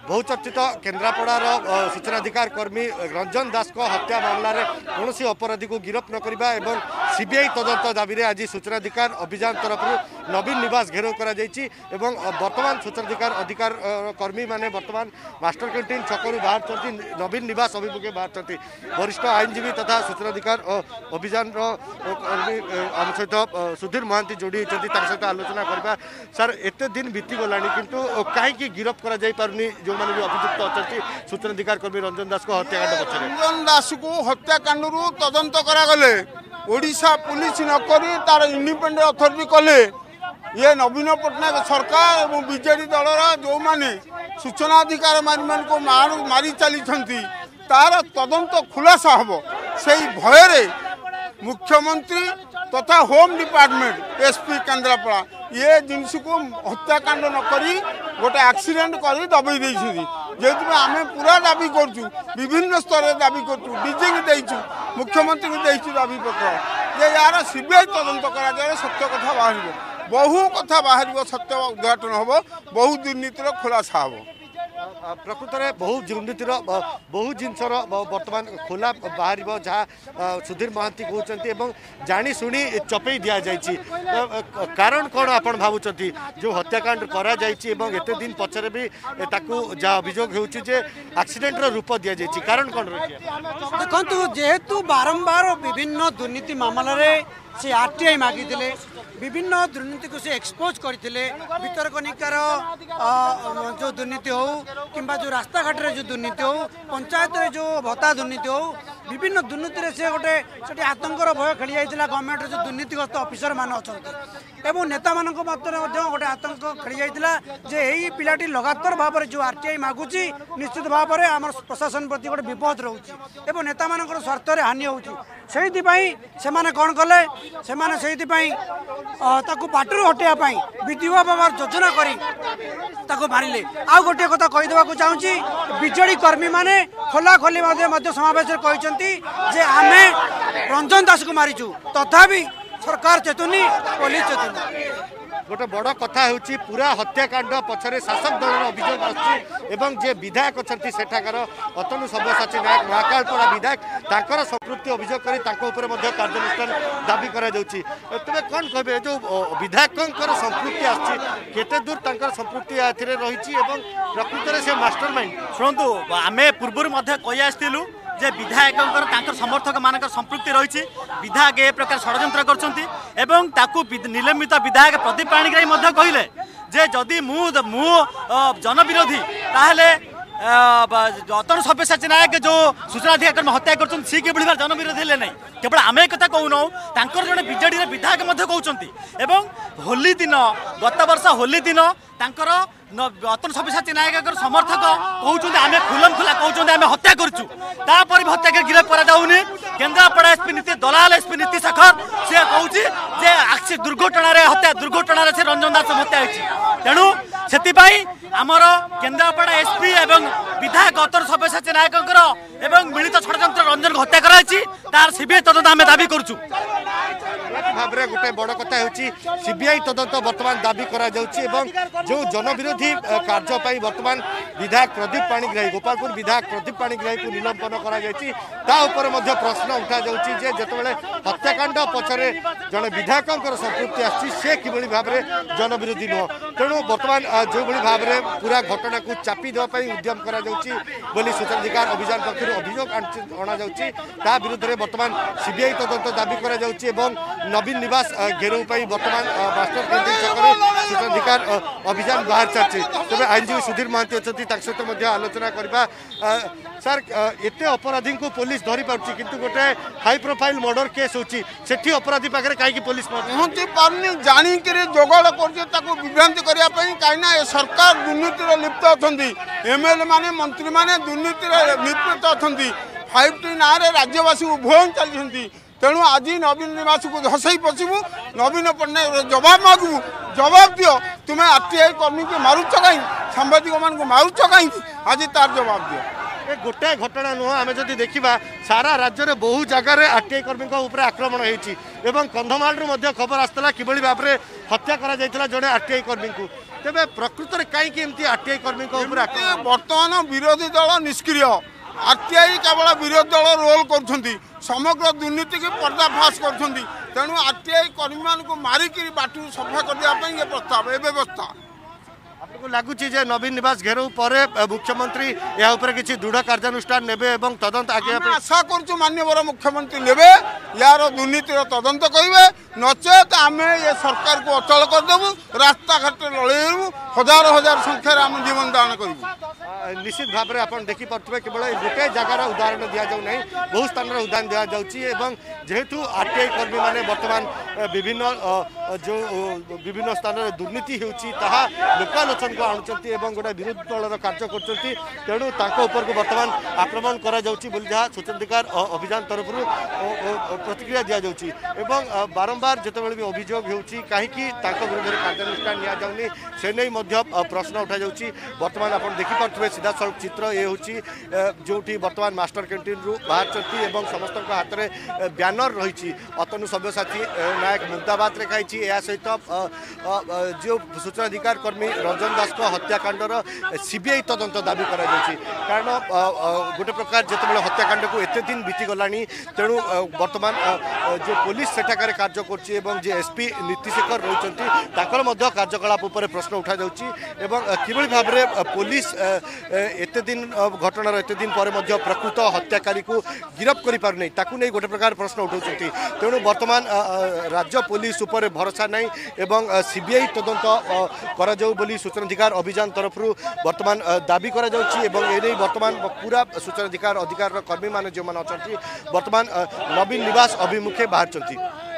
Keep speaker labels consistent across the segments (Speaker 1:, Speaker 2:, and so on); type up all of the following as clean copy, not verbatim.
Speaker 1: बहुचर्चित केन्द्रापड़ार सूचनाधिकार कर्मी रंजन दास को हत्या मामलें कौन अपराधी को गिरफ्त न करवा एवं सीबीआई तदंत दाबी में आज सूचनाधिकार अभियान तरफ नवीन निवास घेराव कर वर्तमान सूचनाधिकार अधिकार कर्मी माने वर्तमान मास्टर कैंटीन छकरू बाहर नवीन निवास अभिमुखे बाहर वरिष्ठ आईनजीवी तथा सूचनाधिकार अभियान कर्मी आम सहित सुधीर महांती जोड़ी होती सहित आलोचना करवा। सर एत दिन बीती गला किंतु कहीं गिरफ्त कर जो मैंने भी अभियुक्त अच्छा सूचनाधिकार कर्मी रंजन दास को हत्याकांड पक्ष
Speaker 2: रंजन दास को हत्याकांड तदंत करागले ओडिशा पुलिस नक तार इंडिपेंडेंट अथॉरिटी कले ये नवीन पट्टनायक सरकार और बीजेडी दलर जो मैंने सूचनाधिकार को मारी चली तार तदंत खुलासा हम से भय मुख्यमंत्री तथा होम डिपार्टमेंट एसपी केन्द्रापड़ा ये जिनस को हत्याकांड न करी गोटे एक्सीडेंट कर दबई जेहेतु आम पूरा दाबी करूँ विभिन्न स्तर दाबी करूँ डीजी की देचु मुख्यमंत्री को देचु दाबी पत्र जे यार सीबीआई तदंत करा सत्य कथा बाहर बहु कथा बाहर सत्य उद्घाटन हम बहु दुर्नीतिर खुलासा हम
Speaker 1: प्रकृत में बहु दुर्नीतिर बहु जिनसर बर्तमान खोला बाहर जहाँ सुधीर महांती कहते जानी शुणी चपई दि जाइए कारण कौन आप भावुं जो हत्याकांड करा एते दिन पचर भी जहाँ अभियोग होक्सीडेंट रूप दि जाइए कारण कौन रही
Speaker 3: देखो जेहेतु बारंबार विभिन्न दुर्नीति मामलें से आरटीआई मागी विभिन्न दुर्नीति को से एक्सपोज करते भितरकनिकार जो दुर्नीति हो कि जो रास्ता घाट जो दुर्नीति हो पंचायत जो भत्ता दुर्नीति हो विभिन्न दुर्नीति से गोटे आतंकर भय खेली जाता गवर्नमेंट जो दुर्नीतिग्रस्त ऑफिसर मान अच्छा एवं नेता मान गोटे आतंक खेली जाता जे यही पिलाटी लगातार भाव में जो आरटीआई मागुची निश्चित भाव में आम प्रशासन प्रति गोटे विपद रोचे एवं नेता मान स्वार्थ हानि होने कौन कले पार्टी हटाई विद्युत व्यवहार योजना कर मारे आ गोटे कथा कहीदेक चाहूँगी बीजेडी कर्मी माने खोला खोली समावेश कहते जे आमे रंजन दास को मारीचु तथापि सरकार चेतुनी पुलिस चेतुनी
Speaker 1: गोटे बड़ कथा हूँ पूरा हत्याकांड पछरे शासक दल अभियोग आसुची जे विधायक अच्छा सेठाकर अतनु सब्यसाची नायक महाकालपड़ा विधायक तांकर संपृक्ति अभियोग कर कार्यानुष्ठान दाबी करा तेज कौन कहे जो विधायक संपृक्ति आते दूर तक संपृक्ति रही प्रकृत से मास्टर माइंड
Speaker 4: शुणु आम पूर्व कही आसलु जे विधायक समर्थक मान संपृक्ति रही विधायक ए प्रकार षड्यंत्र कर निलंबित विधायक प्रदीप पाणिग्राही कहले जे जदि मु जनविरोधी ताहले अतनु सब्यसाची नायक जो सूचनाधिकार कर्मी हत्या कर सी कि जनविरोधी हेले नहीं केवल आम एक कथा कहूँ जड़े बीजेडी विधायक कहते होली दिन गत वर्ष होली दिन अतनु सब्यसाची नायक समर्थक कहते आम खुलम खुला कहते आम हत्या करूँ तापर भी हत्या कर गिरफ्त कराऊनी केन्द्रापड़ा एसपी नीति दलाल एसपी नीति शेखर सी कहूँ दुर्घटन हत्या दुर्घटन से रंजन दास हत्या होती तेणु से आमर केन्द्रापड़ा एसपी एवं विधायक अतनु सब्यसाची नायक मिलित षड्यंत्र रंजन को हत्या कराई तार सीबीआई तदंत आम दाबी करूँ
Speaker 1: भाव में गोटे बड़ कथा हूँ सीबीआई तदंत बर्तमान दाबी करा जो जनविरोधी कार्य बर्तमान विधायक प्रदीप पाणिग्राही गोपालपुर विधायक प्रदीप पाणिग्राही को निलंबन कर प्रश्न उठा जाऊँगी जितेबाला हत्याकांड पछरे जड़े विधायक संपृक्ति आसी कि भाव में जनविरोधी नुह तेणु बर्तमान जो भाव में पूरा घटना को चापी देवाई उद्यम करा सूचनाधिकार अभियान पक्ष अभियोग अणा जा विरुद्ध में बर्तमान सीबीआई तदंत दाबी करा नवीन निवास घेराव बर्तमान मास्टर कैंटीन छक सूचनाधिकार अभियान बाहर चलती तेज आईनजीवी सुधीर महांती अच्छा सहित आलोचना करवा। सर एते अपराधी को पुलिस धरी पार्टी किंतु गोटे हाई प्रोफाइल मर्डर केस होची सेठी अपराधी पाखे कहीं पुलिस
Speaker 2: पहुंची पारनी जानिक जोगाड़ कर विभ्रांति करने कहीं सरकार दुर्नीति लिप्त अच्छा एमएलए माने मंत्री माने दुर्नीति लिप्त अच्छा 5T ना राज्यवासी उभय चलती तेणु आज नवीन निवास को धसई पशु नवीन पट्टनायक जवाब मागू जवाब दियो तुम्हें आरटीआई कर्मी को मारुच कहीं सांबादिक मान को मारुच कहीं आज तार जवाब दियो
Speaker 1: गोटे घटना नुह आम जब देखा सारा राज्य में बहु जगार आरटीआई कर्मी आक्रमण होती कंधमाल खबर आसाला कि भाव में हत्या करा जड़े आरटीआई कर्मी को तेबे प्रकृत में कहीं आरटीआई कर्मी
Speaker 2: बर्तमान विरोधी दल निष्क्रिय आरटीआई केवल विरोधी दल रोल कर समग्र दुर्नीति की पर्दाफाश कर तेणु आरटीआई कर्मी मान मारिक बाटू सफा करने ये प्रस्ताव ए व्यवस्था
Speaker 1: आपको लगुच नवीन निवास घेराव पर मुख्यमंत्री या किसी दृढ़ कार्यानुष्ठान नेबे एवं तदंत आगे
Speaker 2: आशा करूँ माननीय मुख्यमंत्री नेबे यार दुर्नीतिर तदंत करेंगे नचेत आम ये सरकार को अचल करदेबू रास्ता घाट लड़ेबू हजार हजार संख्यार आम जीवन दान करूँ
Speaker 1: निश्चित भाव में आप देखिपे केवल गोटे जगार उदाहरण दि जाऊ ना बहु स्थान उदाहरण दि जाऊँगी जेहेतु आरटीआई कर्मी माने वर्तमान विभिन्न जो विभिन्न स्थान में दुर्नीति होती लोकालोचन को आणुंट गोटे विरोधी दलर कार्य करेणु को बर्तमान आक्रमण करा जहाँ स्वतंत्राधिकार अभियान तरफ प्रतिक्रिया दि जाऊँगी बारंबार जितेबाला भी अभियोग होती कहीं विरोध में कार्यानुष्ठान नि जाऊनी से नहीं प्रश्न उठा जाऊँगी बर्तमान आप देखिपे सीधा सड़क चित्र ये हूँ जो बर्तमान मास्टर कैंटीन रु बाहर समस्त हाथ में ब्यानर रही अतनु सभ्यसाची नायक मुर्दाबाद लिखाई या सहित जो सूचनाधिकार कर्मी रंजन दास को हत्याकांडर सीबीआई तदंत दाबी करा कारण गोटे प्रकार जितेबाला हत्याकांड को एत दिन बीती गला तेणु बर्तमान जो पुलिस सेठाकार कार्य कर एसपी नीतिशेखर रही कार्यकलाप उपर प्रश्न उठा कि भाव में पुलिस एत दिन घटनार एत दिन पर प्रकृत हत्याकारी को गिरफ कर पारनी नहीं गोटे प्रकार प्रश्न उठाउछंती तेणु वर्तमान राज्य पुलिस उपर भरोसा नहीं एवं सीबीआई तदंत करा जाऊ बोली सूचनाधिकार अभियान तरफ वर्तमान दाबी करा जाउछि एवं एने वर्तमान पूरा सूचनाधिकार अधिकार कर्मी मान जो मान अछंती वर्तमान नवीन निवास अभिमुखे बाहरचंती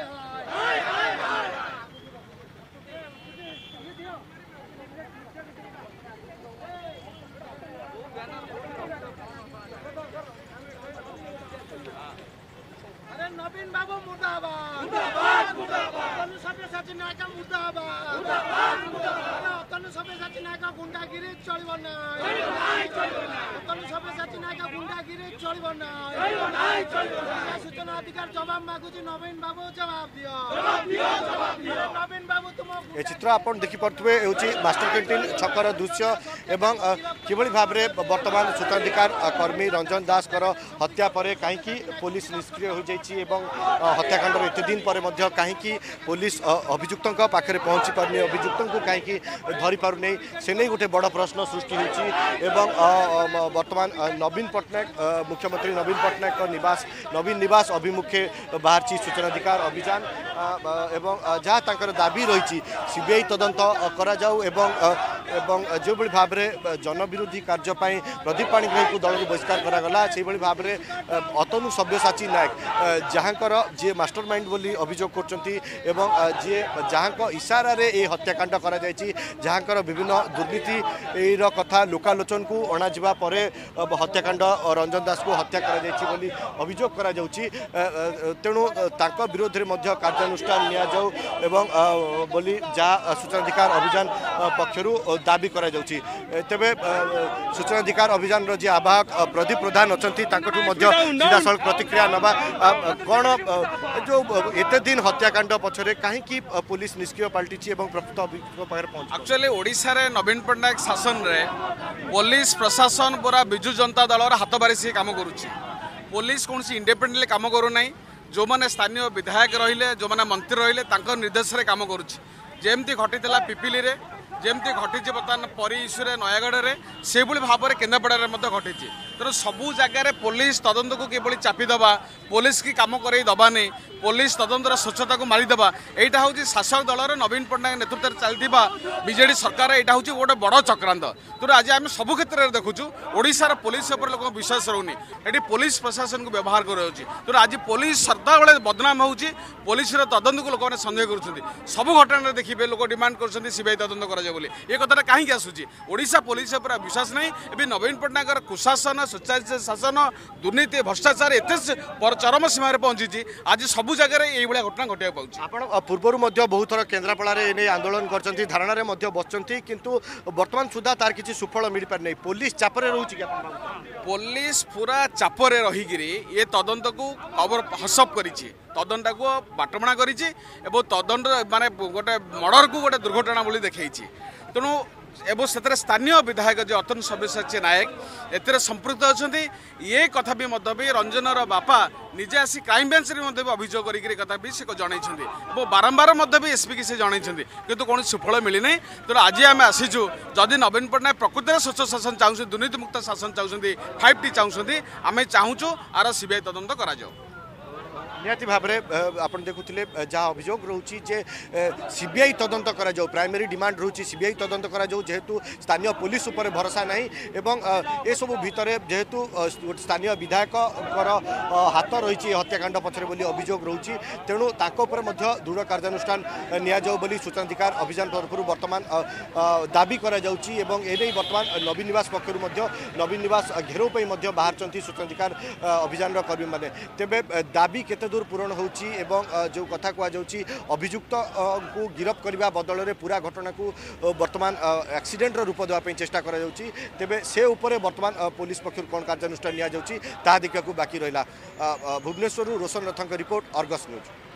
Speaker 5: नवीन बाबू मुर्दाबाद मुर्दाबाद मुर्दाबाद तनु सभ्यसाची नायक मुर्दाबाद मुर्दाबाद मुर्दाबाद तनु सभ्यसाची नायक गुंडागिरी चलिबो नाही तनु सभ्यसाची नायक गुंडागिरी चलिबो नाही सूचना अधिकार जवाब मागुची नवीन बाबू जवाब दियो नवीन बाबू तुम
Speaker 1: ए चित्र आपण देखि पड़थुवे होची मास्टर कैंटीन छकर दृश्य एवं किभଳି भाबरे वर्तमान सूचनाधिकार कर्मी रंजन दास कर हत्या परे काहेकि पुलिस निष्क्रिय हो जाइछि एवं हत्याकांड एत दिन पर कहीं पुलिस अभियुक्त पाखे पहुँची पारनी अभियुक्त को कहीं धरी पार नहीं से नहीं गोटे बड़ प्रश्न सृष्टि होती वर्तमान नवीन पट्टनायक मुख्यमंत्री नवीन पट्टनायक निवास नवीन निवास अभिमुखे बाहर सूचनाधिकार अभियान एवं जहाँ दाबी रही सीबीआई तदंत करा जाऊ एवं जो भाव में जनविरोधी कार्यपाई प्रदीप पाणिग्राही को दल बहिष्कार करागला से भाव में अतनु सभ्यसाची नायक जहाँकर जी मास्टर माइंड बोली अभियोग करछंती एवं जी जहाँ इशारा रे ये हत्याकांड करा जायछि जहाँकर विभिन्न दुर्नीति कथा लोकालोचन को अणाजिबा परे हत्याकांड रंजन दास को हत्या करा जायछि बोली अभियोग करा जाउछि तेणु तांको विरोध रे मध्य कार्यानुष्ठान निया जाऊ एवं बोली जा सूचनाधिकार अभियान पक्षरु दाबी करा जाउछि तेबे सूचनाधिकार अभियान रो जे आवाहक प्रदीप प्रधान अछंती तांकठु मध्य सीधा सड़क प्रतिक्रिया नबा कौन जो एत दिन हत्याकांड पछरे कहीं पुलिस निष्क्रिय पलटि प्रकृत अभियुक्त पहुंच
Speaker 6: एक्चुअली ओडिशा रे नवीन पट्टनायक शासन रे पुलिस प्रशासन पूरा विजु जनता दलर हाथ बारी से काम करुच्ची पुलिस कौन इंडिपेंडेंटली काम करू ना जो मैंने स्थानीय विधायक रहिले जो मैंने मंत्री रहिले निर्देश रे काम करुच्ची जेमती घटी पिपिली रे जेमती घटी बर्तमान परी इश्यू नयागढ़ में से भाव में केन्द्रापड़ा घटी तेणु सबू जगार पुलिस तदंत को किभली चापिदबा पुलिस की कम करवानी पुलिस तदंतर स्वच्छता को मारिदेवा यहाँ हूँ शासक दलर नवीन पट्टनायक नेतृत्व में चलता बीजेडी सरकार यहाँ हूँ गोटे बड़ चक्रांत तेणु आज आम सब क्षेत्र में देखुचु ओडिशार पुलिस लोक विश्वास रोनी ये पुलिस प्रशासन को व्यवहार कर तेणु आज पुलिस सदा बेले बदनाम होची पुलिस तदंत को लोक मैंने सन्देह कर सब घटना देखिए लोक डिमांड कर सीबीआई तदंत कर ये कथा कहीं आसूँ ओडिशा पुलिस पूरा विश्वास नहीं ए नवीन पट्टनायक कुशासन सुचारू शासन दुर्नीति भ्रष्टाचार एत चरम सीमा पहुंची आज सबू जगह ये घटना घटा पाँच
Speaker 1: आप पूर्वर बहुत थर केन्द्रापड़ा आंदोलन कर धारणा बसती किंतु वर्तमान सुधा तार किसी सुफल मिल पार नहीं पुलिस चापरे रोचे
Speaker 6: पुलिस पूरा चापरे रहीकि ये तदंत को कवर हसप कर तदंत को बाटमणा कर तदंत माने गोटे मर्डर को गोटे दुर्घटना बोली देखी तेणु एवं से स्थानीय विधायक जो अतनु सब्यसाची नायक एतिर संपृक्त अच्छा ये कथा भी रंजनर बापा निजे आसी क्राइम ब्रांच में अभियोग कथा भी से जनई बारंबार भी एसपी की से जनई किंतु कौन सुफल मिलना तेणु आज आम आसीचु जदि नवीन पट्टनायक प्रकृत में स्वच्छ शासन चाहते दुर्नीति मुक्त शासन चाहते 5T चाहते आम चाहूँ आर सीबीआई तदंत करा
Speaker 1: निहाती भाव में आप देखुले जहाँ अभियोग रोचे जे सीबीआई तदंत करा जाऊ प्राइमरी डिमांड रोची सीबीआई तदंत करा जाऊ जेहेतु स्थानीय पुलिस उपर भरोसा नहीं एवं ए सब भितर जेहेतु स्थानीय विधायक हाथ रही हत्याकांड पछरे बोली अभियोग रोची तेणु तापर दृढ़ कार्यानुष्ठान नियाजाऊ बोली सूचनाधिकार अभियान तरफ बर्तमान दाबी करा जाउची एवं एने बर्तमान नवीन निवास पक्षर नवीन निवास घेराव पर बाहर सूचनाधिकार अभियान कर्मी मैंने तेबे दाबी केते दूर पूरण होची एवं जो कथा कहुच्छी अभियुक्त को गिरफ करने बदल में पूरा घटना को बर्तमान एक्सीडेंट रूप देवाई चेष्टा करा जाउची तेबे से उपरे बर्तमान पुलिस पक्षर कौन कार्यानुष्ठान निया जाउची ता देखा बाकी रहा भुवनेश्वर रोशन रथों रिपोर्ट अर्गस न्यूज।